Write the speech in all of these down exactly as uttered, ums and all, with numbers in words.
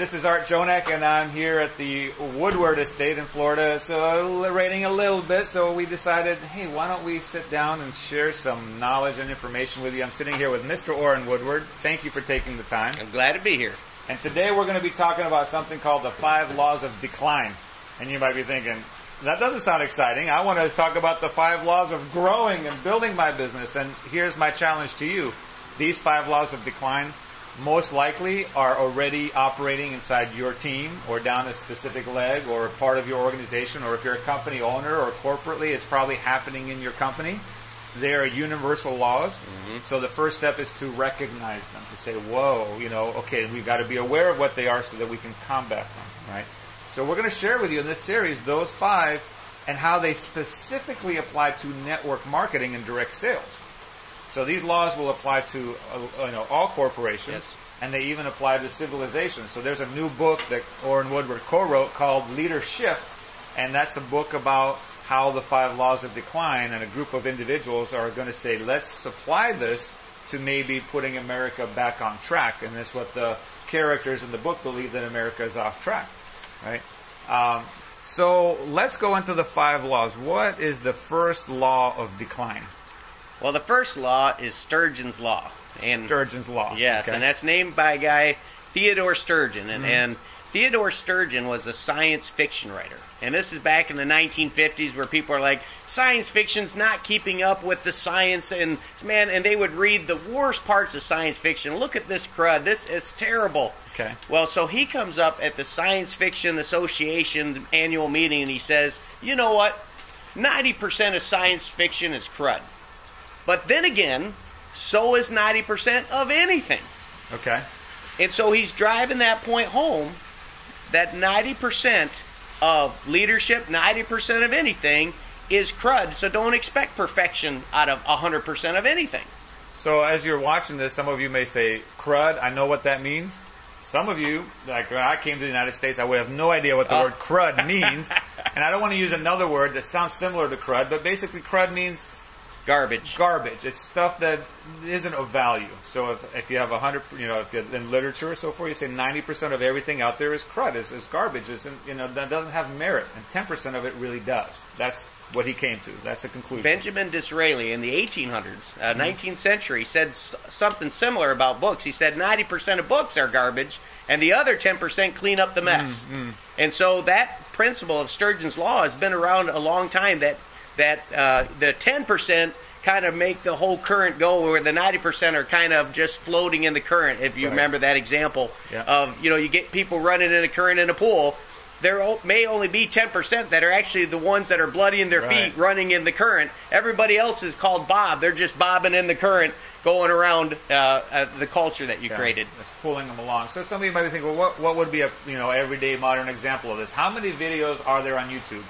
this is Art Jonak, and I'm here at the Woodward estate in Florida, so raining a little bit, so we decided, hey, why don't we sit down and share some knowledge and information with you. I'm sitting here with Mister Orrin Woodward. Thank you for taking the time. I'm glad to be here. And today we're going to be talking about something called the five laws of decline. And you might be thinking, that doesn't sound exciting. I want to talk about the five laws of growing and building my business. And here's my challenge to you. These five laws of decline most likely are already operating inside your team or down a specific leg or part of your organization, or if you're a company owner or corporately, it's probably happening in your company. They are universal laws. Mm-hmm. So the first step is to recognize them, to say, whoa, you know, okay, we've got to be aware of what they are so that we can combat them, right? So we're going to share with you in this series those five and how they specifically apply to network marketing and direct sales. So these laws will apply to uh, you know, all corporations, yes. And they even apply to civilizations. So there's a new book that Orrin Woodward co-wrote called LeaderShift, and that's a book about how the five laws of decline and a group of individuals are going to say, let's apply this to maybe putting America back on track. And that's what the characters in the book believe, that America is off track, right? Um, so let's go into the five laws. What is the first law of decline? Well, the first law is Sturgeon's Law. And Sturgeon's Law. Yes, okay. And that's named by a guy, Theodore Sturgeon. And, mm-hmm. and Theodore Sturgeon was a science fiction writer. And this is back in the nineteen fifties, where people are like, science fiction's not keeping up with the science. And man, and they would read the worst parts of science fiction. Look at this crud. This, it's terrible. Okay. Well, so he comes up at the Science Fiction Association annual meeting, and he says, you know what? ninety percent of science fiction is crud. But then again, so is ninety percent of anything. Okay. And so he's driving that point home, that ninety percent of leadership, ninety percent of anything is crud. So don't expect perfection out of one hundred percent of anything. So as you're watching this, some of you may say, crud, I know what that means. Some of you, like when I came to the United States, I would have no idea what the oh. word crud means. And I don't want to use another word that sounds similar to crud, but basically crud means Garbage. Garbage. It's stuff that isn't of value. So if, if you have a hundred, you know, if you're in literature or so forth, you say ninety percent of everything out there is crud, is, is garbage, is, you know, that doesn't have merit, and ten percent of it really does. That's what he came to. That's the conclusion. Benjamin Disraeli in the eighteen hundreds, uh, mm-hmm. nineteenth century, said s something similar about books. He said ninety percent of books are garbage, and the other ten percent clean up the mess. Mm-hmm. And so that principle of Sturgeon's Law has been around a long time, that that uh, the ten percent kind of make the whole current go, where the ninety percent are kind of just floating in the current. If you right. remember that example yeah. of, you know, you get people running in a current in a pool, there may only be ten percent that are actually the ones that are bloody in their right. feet running in the current. Everybody else is called Bob. They're just bobbing in the current, going around uh, uh, the culture that you yeah. created. That's pulling them along. So some of you might be thinking, well, what, what would be a you know everyday modern example of this? How many videos are there on YouTube?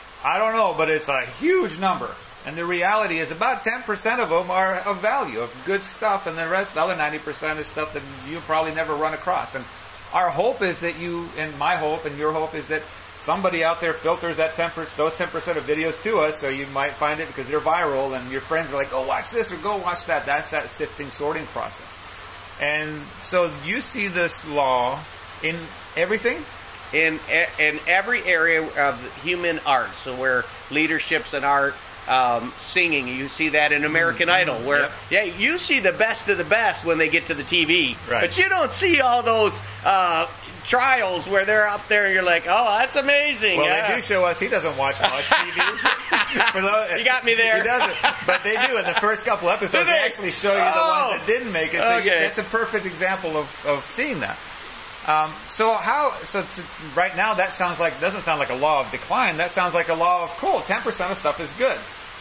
I don't know, but it's a huge number. And the reality is about ten percent of them are of value, of good stuff, and the rest, the other ninety percent is stuff that you probably never run across. And our hope is that you, and my hope and your hope is that somebody out there filters that ten percent, those ten percent of videos to us, so you might find it because they're viral, and your friends are like, go watch this or go watch that. That's that sifting, sorting process. And so you see this law in everything? In, in every area of human art. So where leadership's an art, Um, singing, you see that in American mm-hmm. Idol, where yep. yeah, you see the best of the best when they get to the T V, right. but you don't see all those uh, trials where they're up there and you're like, oh, that's amazing. Well, yeah. they do show us he doesn't watch much T V. For those, you got me there. He doesn't, but they do in the first couple episodes. They? they actually show you the oh. ones that didn't make it. So okay. you, that's a perfect example of, of seeing that. Um, so how? So to, right now that sounds like doesn't sound like a law of decline. That sounds like a law of cool. ten percent of stuff is good.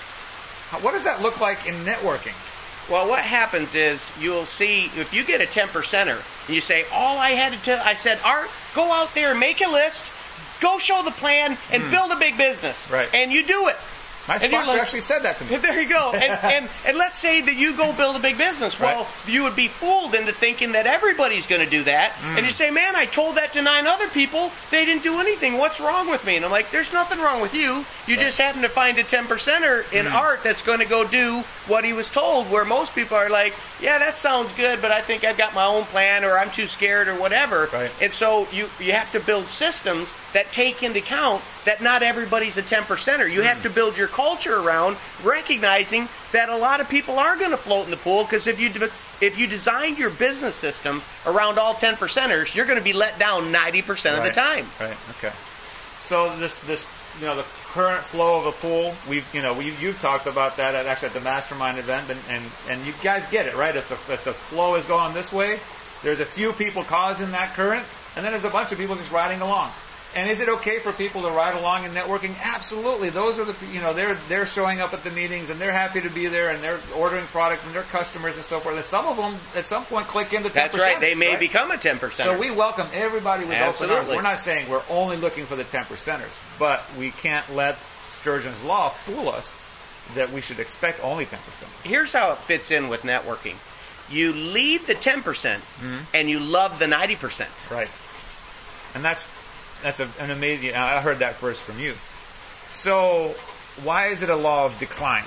What does that look like in networking? Well, what happens is you'll see, if you get a ten percenter, and you say, all I had to tell, I said, Art, go out there and make a list, go show the plan, and mm. build a big business. Right. And you do it. My And sponsor like, actually said that to me. There you go. And, and, and let's say that you go build a big business. Well, Right. you would be fooled into thinking that everybody's going to do that. Mm. And you say, man, I told that to nine other people. They didn't do anything. What's wrong with me? And I'm like, there's nothing wrong with you. You right. just happen to find a ten percenter in mm. art that's going to go do what he was told, where most people are like, yeah, that sounds good, but I think I've got my own plan, or I'm too scared, or whatever. Right. And so you, you have to build systems that take into account that not everybody's a ten percenter. You mm. have to build your culture around recognizing that a lot of people are going to float in the pool, because if you de- if you designed your business system around all ten percenters, you're going to be let down ninety percent right. of the time. Right. Okay. So this this you know the current flow of a pool, we've you know we you've talked about that at actually at the Mastermind event, and and, and you guys get it, right? If the if the flow is going this way, there's a few people causing that current, and then there's a bunch of people just riding along. And is it okay for people to ride along in networking? Absolutely. Those are the, you know, they're they're showing up at the meetings, and they're happy to be there, and they're ordering product, and they're customers and so forth. And some of them, at some point, click into ten percent. That's right. They may right? become a ten percenter. So we welcome everybody with Absolutely. open arms. We're not saying we're only looking for the ten percenters, but we can't let Sturgeon's Law fool us that we should expect only ten percent. Here's how it fits in with networking. You lead the ten percent, mm-hmm. and you love the ninety percent. Right. And that's That's a, an amazing... I heard that first from you. So, why is it a law of decline?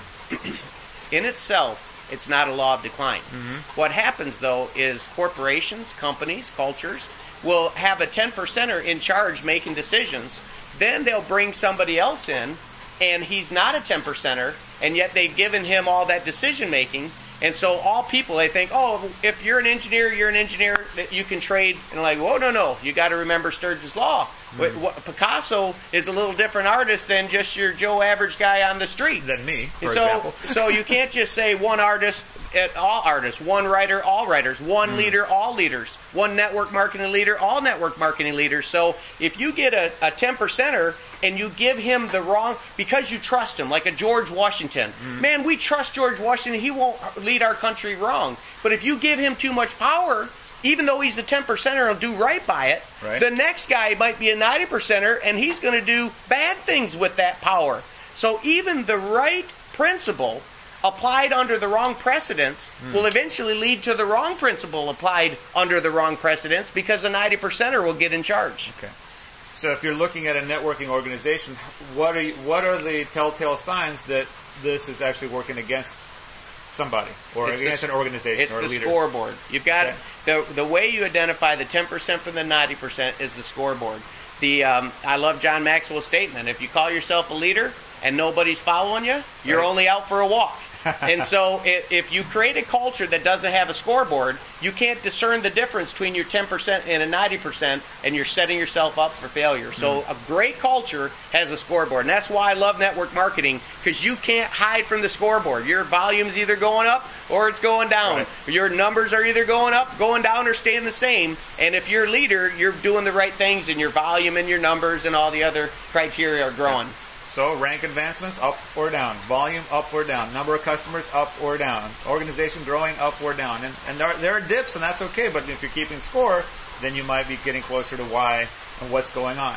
In itself, it's not a law of decline. Mm-hmm. What happens, though, is corporations, companies, cultures will have a ten percenter in charge making decisions. Then they'll bring somebody else in, and he's not a ten percenter, and yet they've given him all that decision making. And so all people, they think, oh, if you're an engineer, you're an engineer, that you can trade. And like, whoa, no, no. You got to remember Sturgeon's Law. Mm-hmm. What, Picasso is a little different artist than just your Joe average guy on the street. Than me, for so, example. So you can't just say one artist at all artists, one writer, all writers, one mm. leader, all leaders, one network marketing leader, all network marketing leaders. So if you get a, a ten percenter and you give him the wrong, because you trust him, like a George Washington. Mm. Man, we trust George Washington. He won't lead our country wrong. But if you give him too much power, even though he's a ten percenter and will do right by it, right. the next guy might be a ninety percenter and he's going to do bad things with that power. So even the right principle applied under the wrong precedents mm. will eventually lead to the wrong principle applied under the wrong precedents, because a ninety percenter will get in charge. Okay. So if you're looking at a networking organization, what are you, what are the telltale signs that this is actually working against somebody or it's against the, an organization it's or a the leader? Scoreboard. You've got okay. the the way you identify the ten percent from the ninety percent is the scoreboard. The um, I love John Maxwell's statement: if you call yourself a leader and nobody's following you, you're right. only out for a walk. And so if, if you create a culture that doesn't have a scoreboard, you can't discern the difference between your ten percent and a ninety percent, and you're setting yourself up for failure. So mm. a great culture has a scoreboard. And that's why I love network marketing, because you can't hide from the scoreboard. Your volume's either going up or it's going down. Right. Your numbers are either going up, going down, or staying the same. And if you're a leader, you're doing the right things, and your volume and your numbers and all the other criteria are growing. Yeah. So rank advancements, up or down. Volume, up or down. Number of customers, up or down. Organization growing, up or down. And, and there, there are dips, and that's okay. But if you're keeping score, then you might be getting closer to why and what's going on.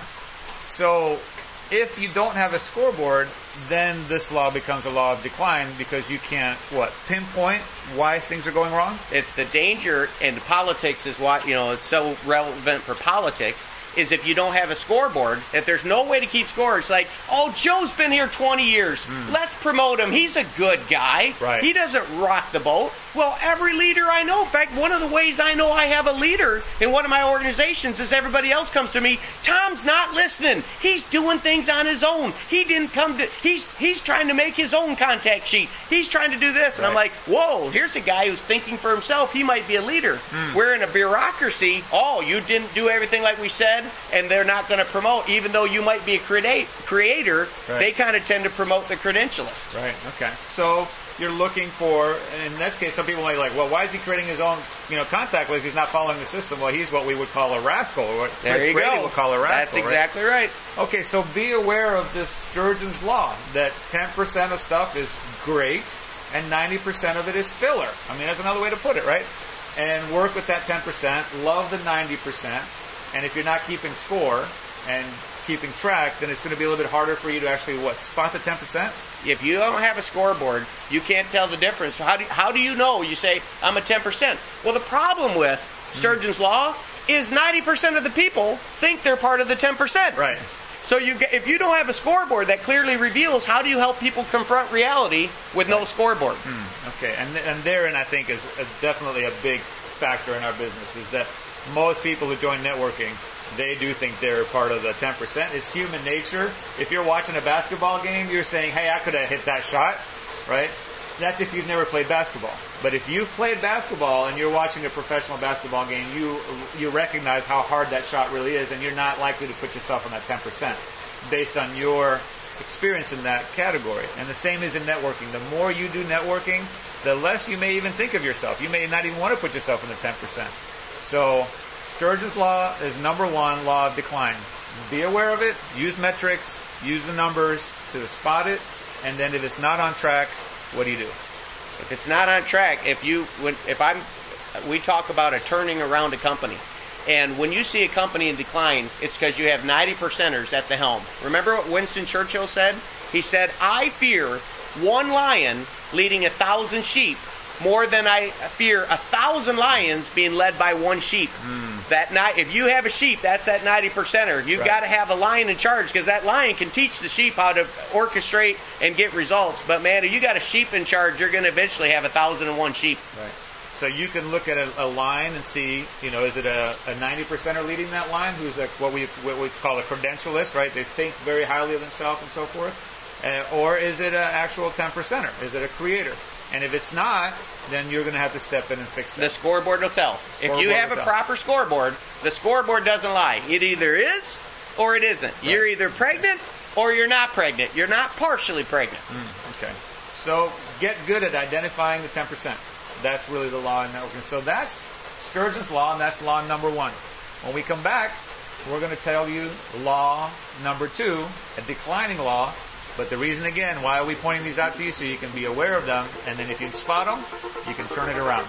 So if you don't have a scoreboard, then this law becomes a law of decline, because you can't, what, pinpoint why things are going wrong? It, the danger in politics is why, you know, it's so relevant for politics, is if you don't have a scoreboard, if there's no way to keep score, it's like, oh, Joe's been here twenty years. Mm. Let's promote him. He's a good guy. Right. He doesn't rock the boat. Well, every leader I know, in fact, one of the ways I know I have a leader in one of my organizations is everybody else comes to me, Tom's not listening. He's doing things on his own. He didn't come to, he's he's trying to make his own contact sheet. He's trying to do this. And right. I'm like, whoa, here's a guy who's thinking for himself. He might be a leader. Mm. We're in a bureaucracy. Oh, you didn't do everything like we said, and they're not going to promote. Even though you might be a create, creator, right. they kind of tend to promote the credentialist. Right, okay. So you're looking for, in this case, some people might be like, well, why is he creating his own, you know, contact list? He's not following the system. Well, he's what we would call a rascal. What there Chris you Brady go. would call a rascal. That's exactly right? right. Okay, so be aware of this Sturgeon's Law, that ten percent of stuff is great and ninety percent of it is filler. I mean, that's another way to put it, right? And work with that ten percent, love the ninety percent, and if you're not keeping score, and keeping track, then it's going to be a little bit harder for you to actually, what, spot the ten percent? If you don't have a scoreboard, you can't tell the difference. So how do you, how do you know? You say, I'm a ten percent. Well, the problem with Sturgeon's mm. Law is ninety percent of the people think they're part of the ten percent. Right. So you, if you don't have a scoreboard that clearly reveals, how do you help people confront reality with no scoreboard? Mm. Okay, and, and therein I think is a, definitely a big factor in our business, is that most people who join networking, they do think they're part of the ten percent. It's human nature. If you're watching a basketball game, you're saying, hey, I could have hit that shot, right? That's if you've never played basketball. But if you've played basketball and you're watching a professional basketball game, you you recognize how hard that shot really is, and you're not likely to put yourself on that ten percent based on your experience in that category. And the same is in networking. The more you do networking, the less you may even think of yourself. You may not even want to put yourself in the ten percent. So Sturgeon's Law is number one, law of decline. Be aware of it, use metrics, use the numbers to spot it, and then if it's not on track, what do you do? If it's not on track, if you, when, if I'm, we talk about a turning around a company. And when you see a company in decline, it's because you have ninety percenters at the helm. Remember what Winston Churchill said? He said, I fear one lion leading a thousand sheep more than I fear a thousand lions being led by one sheep. Mm. That night, if you have a sheep, that's that ninety percenter. You've right. got to have a lion in charge, because that lion can teach the sheep how to orchestrate and get results. But man, if you got a sheep in charge, you're going to eventually have a thousand and one sheep. Right. So you can look at a, a line and see, you know, is it a, a ninety percenter leading that line, who's a, what we what we call a credentialist, right? They think very highly of themselves and so forth. Uh, or is it an actual ten percenter? Is it a creator? And if it's not, then you're going to have to step in and fix that. The scoreboard will tell. Scoreboard if you have a tell. proper scoreboard, the scoreboard doesn't lie. It either is or it isn't. Right. You're either pregnant or you're not pregnant. You're not partially pregnant. Mm, okay. So get good at identifying the ten percent. That's really the law in networking. So that's Sturgeon's Law, and that's law number one. When we come back, we're going to tell you law number two, a declining law. But the reason, again, why are we pointing these out to you? So you can be aware of them, and then if you spot them, you can turn it around.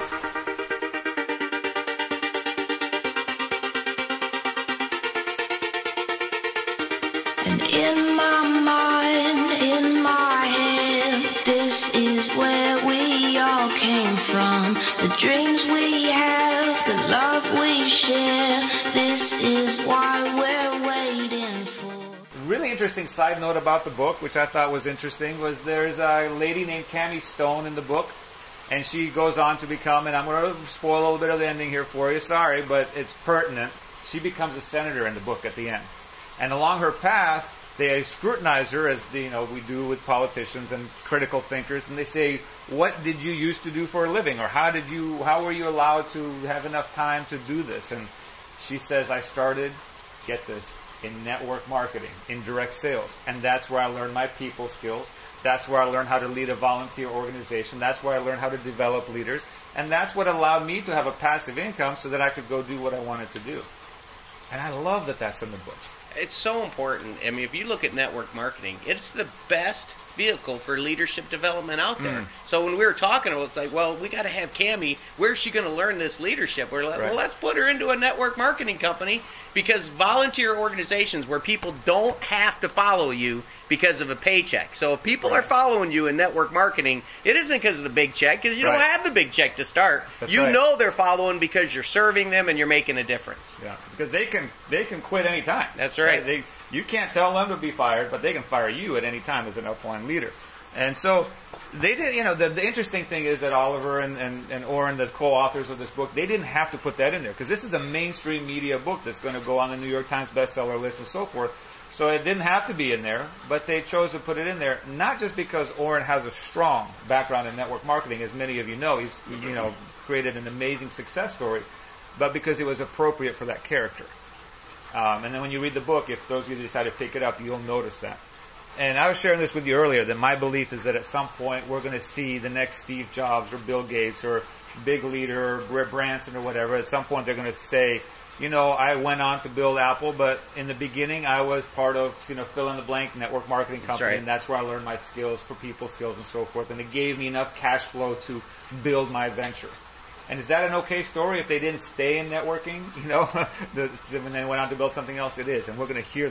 And in my mind, in my head, this is where we all came from. The dreams we have, the love we share, this is why we're waiting for. Really interesting side note about the book, which I thought was interesting, was there's a lady named Cammie Stone in the book, and she goes on to become, and I'm going to spoil a little bit of the ending here for you, sorry, but it's pertinent. She becomes a senator in the book at the end. And along her path, they scrutinize her, as the, you know we do with politicians and critical thinkers, and they say, what did you used to do for a living, or how did you, how were you allowed to have enough time to do this? And she says, I started, get this, in network marketing, in direct sales. And that's where I learned my people skills. That's where I learned how to lead a volunteer organization. That's where I learned how to develop leaders. And that's what allowed me to have a passive income so that I could go do what I wanted to do. And I love that that's in the book. It's so important. I mean, if you look at network marketing, it's the best vehicle for leadership development out there. Mm. So when we were talking about it, it's like, well, we got to have Cammie. Where's she going to learn this leadership? We're like, right. well, let's put her into a network marketing company, because volunteer organizations where people don't have to follow you because of a paycheck. So if people right. are following you in network marketing, it isn't because of the big check, because you right. don't have the big check to start. That's you right. know they're following because you're serving them and you're making a difference. Yeah, because they can they can quit any time. That's right. right? They, you can't tell them to be fired, but they can fire you at any time as an upline leader. And so they did, you know, the, the interesting thing is that Oliver and, and, and Orrin, the co-authors of this book, they didn't have to put that in there, because this is a mainstream media book that's going to go on the New York Times bestseller list and so forth. So it didn't have to be in there, but they chose to put it in there, not just because Orrin has a strong background in network marketing, as many of you know. He's, you know, created an amazing success story, but because it was appropriate for that character. Um, and then when you read the book, if those of you decide to pick it up, you'll notice that. And I was sharing this with you earlier, that my belief is that at some point we're going to see the next Steve Jobs or Bill Gates or big leader or Branson or whatever. At some point they're going to say, you know, I went on to build Apple, but in the beginning I was part of, you know, fill in the blank network marketing company, that's right. and that's where I learned my skills for people skills and so forth. And it gave me enough cash flow to build my venture. And is that an okay story if they didn't stay in networking, you know, the, when they went on to build something else? It is, and we're going to hear that.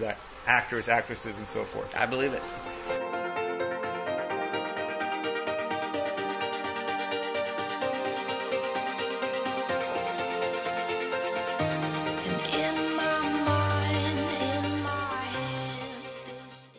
actors, actresses, and so forth. I believe it.